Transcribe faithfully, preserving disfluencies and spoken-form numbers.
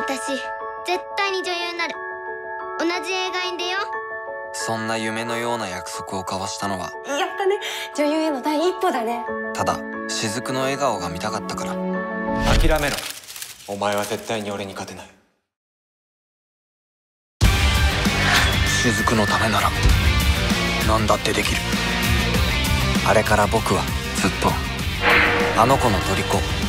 私絶対に女優になる。同じ映画に出よう。 そんな夢のような約束を交わしたのは、 やったね、女優への第一歩だね。 ただ雫の笑顔が見たかったから。 諦めろ。お前は絶対に俺に勝てない。 雫のためなら何だってできる。あれから僕はずっとあの子の虜。